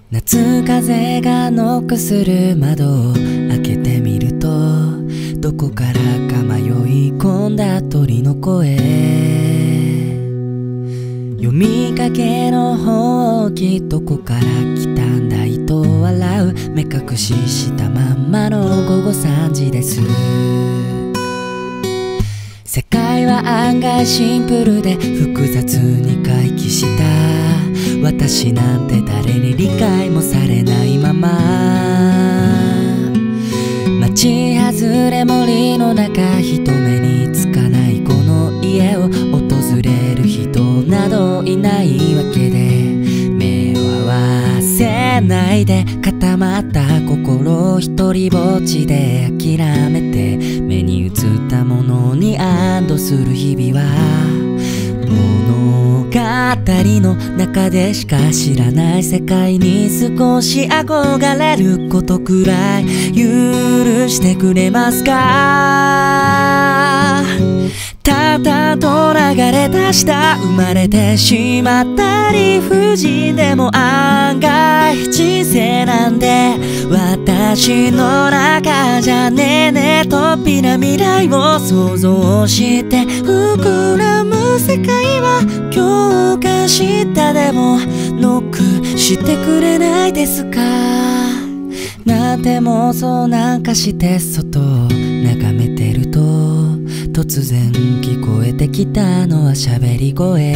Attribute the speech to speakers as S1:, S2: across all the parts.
S1: 夏風がノックする窓を開けてみると、どこからか迷い込んだ鳥の声、読みかけのほうき、どこから来たんだいと笑う、目隠ししたまんまの午後3時です。世界は案外シンプルで複雑に回帰した。私なんて誰に理解もされないまま、町外れ森の中、人目につかないこの家を訪れる人などいないわけで、目を合わせないで固まった心を一人ぼっちで諦めて、目に映ったものに安堵する日々は、物語の中でしか知らない世界に少し憧れることくらい許してくれますか。ただと流れ出した生まれてしまった理不尽でも案外人生なんで、私の中じゃねえねえとっぴな未来を想像して膨らむ世界は、教科下でもノックしてくれないですか。なんて妄想なんかして外を眺めてると、突然聞こえてきたのは喋り声。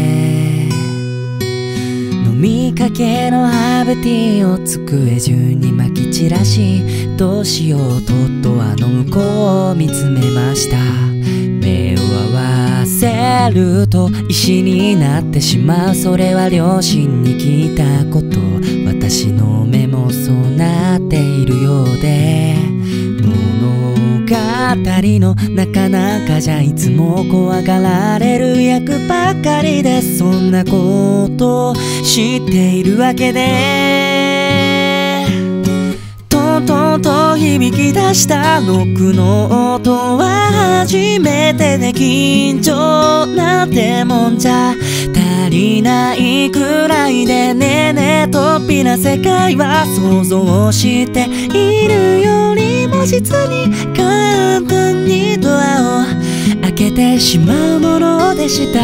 S1: 飲みかけのハーブティーを机中にまき散らし、どうしようとドアの向こうを見つめました。目を合わせると石になってしまう、それは両親に聞いたこと。私の目もそうなっているようで、物語の中なんかじゃいつも怖がられる役ばかりで、そんなことを知っているわけで、トントンと響き出したノックの音は初めてで、緊張なんてもんじゃ足りないくらいで、ねえねえとっぴな世界は想像しているよりも実に簡単にドアを開けてしまうものでした。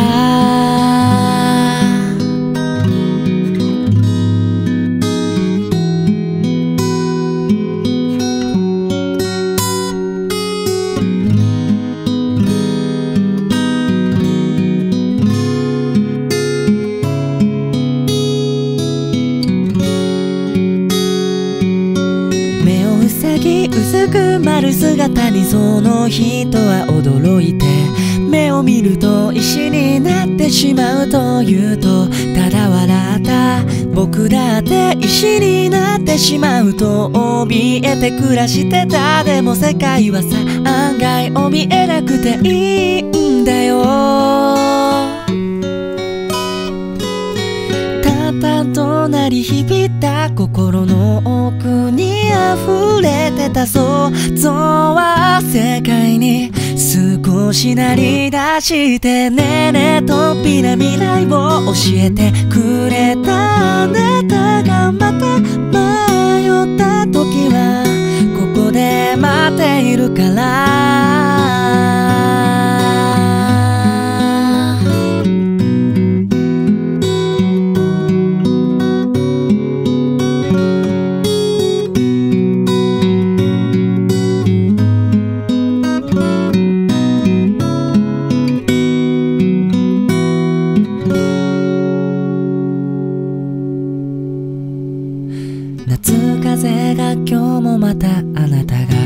S1: 薄く丸姿にその人は驚いて、目を見ると石になってしまうと言うと、ただ笑った。僕だって石になってしまうと怯えて暮らしてた。でも世界はさ、案外怯えなくていいんだよ。淡々と鳴り響いた心の奥に溢れてた想像は、世界に少し鳴り出して、ねえねえとっぴな未来を教えてくれた。あなたがまた迷った時はここで待っているから。夏風が今日もまたあなたが